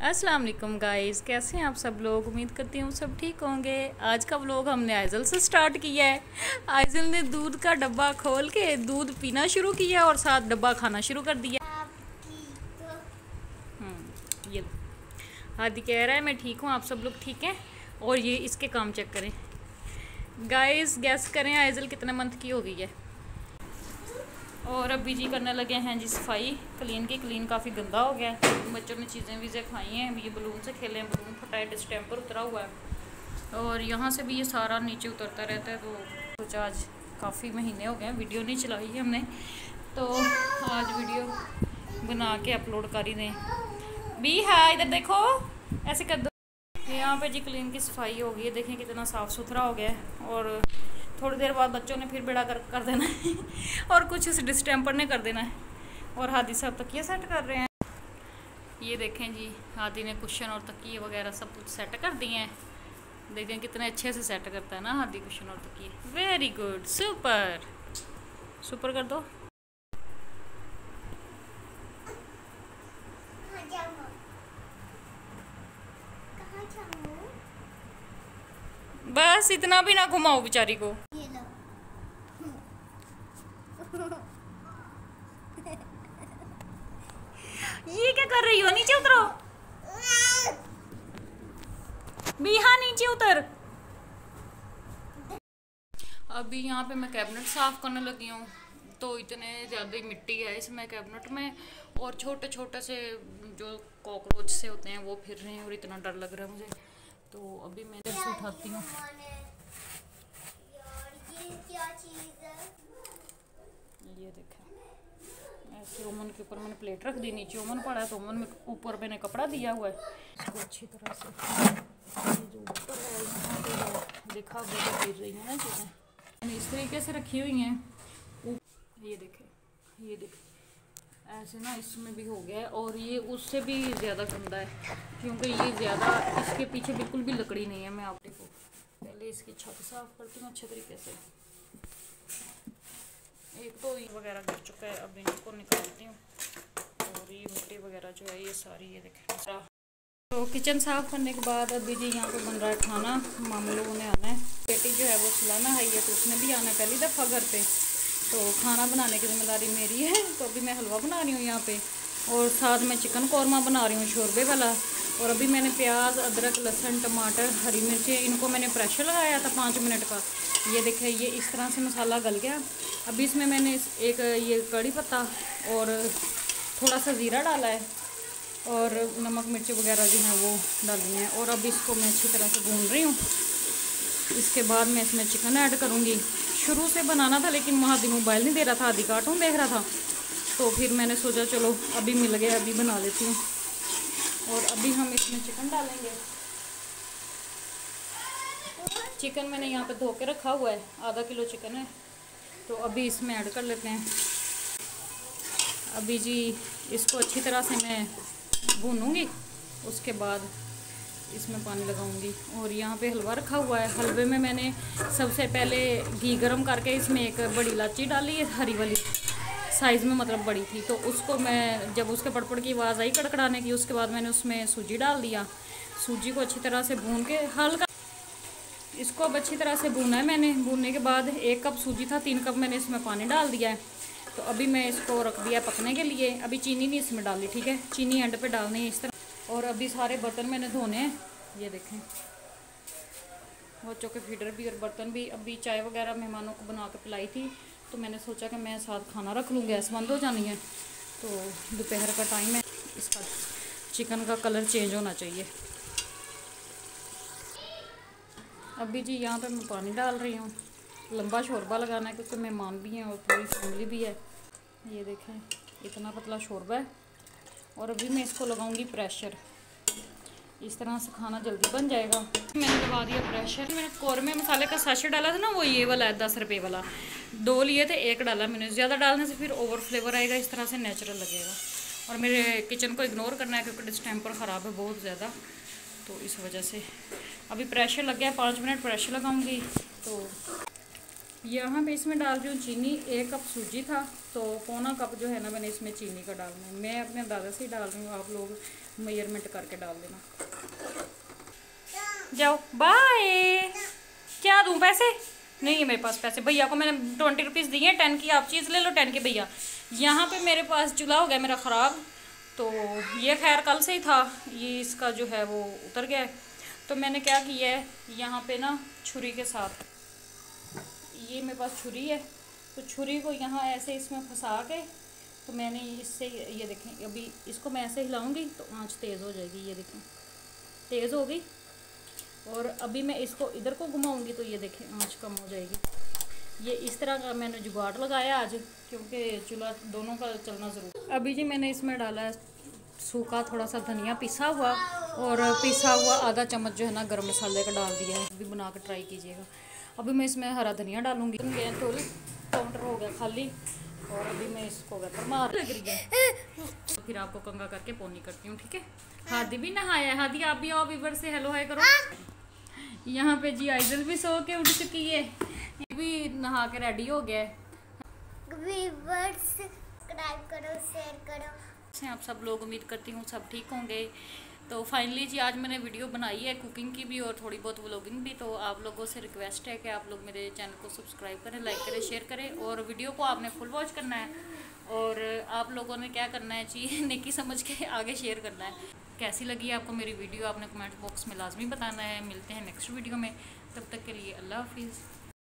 अस्सलाम वालेकुम गाइस, कैसे हैं आप सब लोग। उम्मीद करती हूँ सब ठीक होंगे। आज का व्लॉग हमने आइजल से स्टार्ट किया है। आइजल ने दूध का डब्बा खोल के दूध पीना शुरू किया और साथ डब्बा खाना शुरू कर दिया। ये हादी कह रहा है मैं ठीक हूँ, आप सब लोग ठीक हैं। और ये इसके काम चेक करें गाइस, गैस करें आइजल कितने मंथ की हो गई है। और अभी जी करने लगे हैं जी सफाई क्लीन की। क्लीन काफ़ी गंदा हो गया है। बच्चों ने चीज़ें वीज़ें खाई हैं, ये बलून से खेले हैं, बलून फटा है, डिस्टेम्पर उतरा हुआ है और यहाँ से भी ये सारा नीचे उतरता रहता है। तो कुछ आज काफ़ी महीने हो गए हैं वीडियो नहीं चलाई है हमने, तो आज वीडियो बना के अपलोड कर ही दें। भी हाँ इधर देखो, ऐसे कर दो। यहाँ पे जी क्लीन की सफाई हो गई है, देखें कितना साफ़ सुथरा हो गया है। और थोड़ी देर बाद बच्चों ने फिर बेड़ा कर देना है और कुछ इस डिस्टेम्पर ने कर देना है। और हादी साहब तकिए सेट कर रहे हैं। ये देखें जी, हादी ने कुशन और तकिए वगैरह सब कुछ सेट कर दिए हैं। देखें कितने अच्छे से सेट करता है ना हादी कुशन और तकिए। वेरी गुड, सुपर सुपर कर दो। बस इतना भी ना घुमाओ बेचारी को। ये क्या कर रही हो, नीचे उतरो। बिहा नीचे उतर। अभी यहाँ पे मैं कैबिनेट साफ करने लगी हूँ, तो इतने ज़्यादा मिट्टी है इसमें कैबिनेट में और छोटे छोटे से जो कॉकरोच से होते हैं वो फिर रहे हैं और इतना डर लग रहा है मुझे। तो अभी मैं इधर से उठाती हूँ। ये देखें, ऐसे ओवन के ऊपर मैंने प्लेट रख दी, नीचे ओवन पड़ा है तो ओवन में ऊपर मैंने कपड़ा दिया हुआ है। इसको अच्छी तरह से जो ऊपर है देखा गिर रही है ना चीज़ें, मैंने इस तरीके से रखी हुई हैं। ये देखें, ये देखें ऐसे ना इसमें भी हो गया है और ये उससे भी ज़्यादा गंदा है क्योंकि ये ज़्यादा इसके पीछे बिल्कुल भी लकड़ी नहीं है। मैं आप देखो पहले इसकी छत साफ करती हूँ अच्छे तरीके से। एक तो ये वगैरह गिर चुका है, अब इनको निकालती हूँ और ये मिट्टी वगैरह जो है ये सारी ये देखें। तो किचन साफ़ करने के बाद अभी जी यहाँ पे बन रहा है खाना। मामू लोगों ने आना है, बेटी जो है वो सुलाना है ये, तो उसने भी आना है पहली दफ़ा घर पे। तो खाना बनाने की जिम्मेदारी मेरी है। तो अभी मैं हलवा बना रही हूँ यहाँ पे और साथ में चिकन कौरमा बना रही हूँ शोरबे वाला। और अभी मैंने प्याज, अदरक, लहसुन, टमाटर, हरी मिर्ची इनको मैंने प्रेशर लगाया था 5 मिनट का। ये देखें ये इस तरह से मसाला गल गया। अभी इसमें मैंने एक ये कड़ी पत्ता और थोड़ा सा ज़ीरा डाला है और नमक मिर्च वगैरह जो है वो डाली हैं। और अब इसको मैं अच्छी तरह से भून रही हूँ। इसके बाद मैं इसमें चिकन ऐड करूँगी। शुरू से बनाना था लेकिन महादी मोबाइल नहीं दे रहा था, आदि कार्टून देख रहा था, तो फिर मैंने सोचा चलो अभी मिल गया अभी बना लेती हूँ। और अभी हम इसमें चिकन डालेंगे। चिकन मैंने यहाँ पे धो के रखा हुआ है, आधा किलो चिकन है, तो अभी इसमें ऐड कर लेते हैं। अभी जी इसको अच्छी तरह से मैं भूनूंगी, उसके बाद इसमें पानी लगाऊंगी। और यहाँ पे हलवा रखा हुआ है। हलवे में मैंने सबसे पहले घी गरम करके इसमें एक बड़ी इलायची डाली है, हरी वाली साइज़ में मतलब बड़ी थी, तो उसको मैं जब उसके पड़पड़ की आवाज़ आई कड़कड़ाने की, उसके बाद मैंने उसमें सूजी डाल दिया। सूजी को अच्छी तरह से भून के हल्का इसको अब अच्छी तरह से भूना है मैंने। भूनने के बाद 1 कप सूजी था, 3 कप मैंने इसमें पानी डाल दिया है। तो अभी मैं इसको रख दिया पकने के लिए। अभी चीनी नहीं इसमें डाली, ठीक है, चीनी एंड पे डालनी है इस तरह। और अभी सारे बर्तन मैंने धोने हैं, ये देखें बच्चों के फीडर भी और बर्तन भी। अभी चाय वगैरह मेहमानों को बना के पिलाई थी, तो मैंने सोचा कि मैं साथ खाना रख लूँ, गैस बंद हो जानी है। तो दोपहर का टाइम है, इसका चिकन का कलर चेंज होना चाहिए। अभी जी यहाँ पे मैं पानी डाल रही हूँ। लंबा शोरबा लगाना है क्योंकि मेहमान भी हैं और पूरी फैमिली भी है। ये देखें इतना पतला शोरबा है। और अभी मैं इसको लगाऊंगी प्रेशर, इस तरह से खाना जल्दी बन जाएगा। मैंने लगा दिया प्रेशर। मैंने कौरमे मसाले का साशे डाला था ना, वो ये वाला है 10 रुपये वाला, 2 लिए थे, 1 डाला मैंने। ज़्यादा डालने से फिर ओवर फ्लेवर आएगा, इस तरह से नेचुरल लगेगा। और मेरे किचन को इग्नोर करना है क्योंकि डिस्टेम्पर ख़राब है बहुत ज़्यादा, तो इस वजह से। अभी प्रेशर लग गया, 5 मिनट प्रेशर लगाऊंगी। तो यहाँ पे इसमें डाल रही हूँ चीनी। 1 कप सूजी था तो पौना कप जो है ना मैंने इसमें चीनी का डालना है। मैं अपने अंदाज़े से ही डाल रही हूँ, आप लोग मेजरमेंट करके डाल देना। जाओ बाय। क्या दूँ पैसे? नहीं है मेरे पास पैसे। भैया को मैंने 20 रुपीज़ दिए हैं। 10 की आप चीज़ ले लो, 10 के भैया। यहाँ पे मेरे पास चूल्हा हो गया मेरा ख़राब, तो ये खैर कल से ही था, ये इसका जो है वो उतर गया है। तो मैंने क्या किया है, यहाँ पे ना छुरी के साथ, ये मेरे पास छुरी है, तो छुरी को यहाँ ऐसे इसमें फंसा के, तो मैंने इससे ये देखें, अभी इसको मैं ऐसे हिलाऊंगी तो आंच तेज़ हो जाएगी। ये देखें तेज़ हो गई। और अभी मैं इसको इधर को घुमाऊंगी तो ये देखें आंच कम हो जाएगी। ये इस तरह का मैंने जुगाड़ लगाया आज, क्योंकि चूल्हा दोनों का चलना ज़रूर। अभी जी मैंने इसमें डाला है सूखा थोड़ा सा धनिया पिसा हुआ, और पिसा हुआ आधा चम्मच जो है ना गरम मसाले का डाल दिया है। अभी बना कर ट्राई कीजिएगा। अभी मैं इसमें हरा धनिया डालूंगी। तो काउंटर हो गया खाली, और अभी मैं इसको वेपर मार लग रही है, तो फिर आपको कंगा करके पोनी करती हूँ, ठीक है। हादी भी नहाया है। हादी आप भी आओ, वीवर से हेलो हाय करो। यहाँ पे जी आइजल भी सो के उठ चुकी है, ये भी नहा के रेडी हो गया है। सब्सक्राइब करो, शेयर करो। आप सब लोग, उम्मीद करती हूँ सब ठीक होंगे। तो फाइनली जी आज मैंने वीडियो बनाई है कुकिंग की भी और थोड़ी बहुत व्लॉगिंग भी। तो आप लोगों से रिक्वेस्ट है कि आप लोग मेरे चैनल को सब्सक्राइब करें, लाइक करें, शेयर करें, और वीडियो को आपने फुल वॉच करना है। और आप लोगों ने क्या करना है जी, नेकी समझ के आगे शेयर करना है। कैसी लगी आपको मेरी वीडियो आपने कमेंट बॉक्स में लाजमी बताना है। मिलते हैं नेक्स्ट वीडियो में, तब तक के लिए अल्लाह हाफिज़।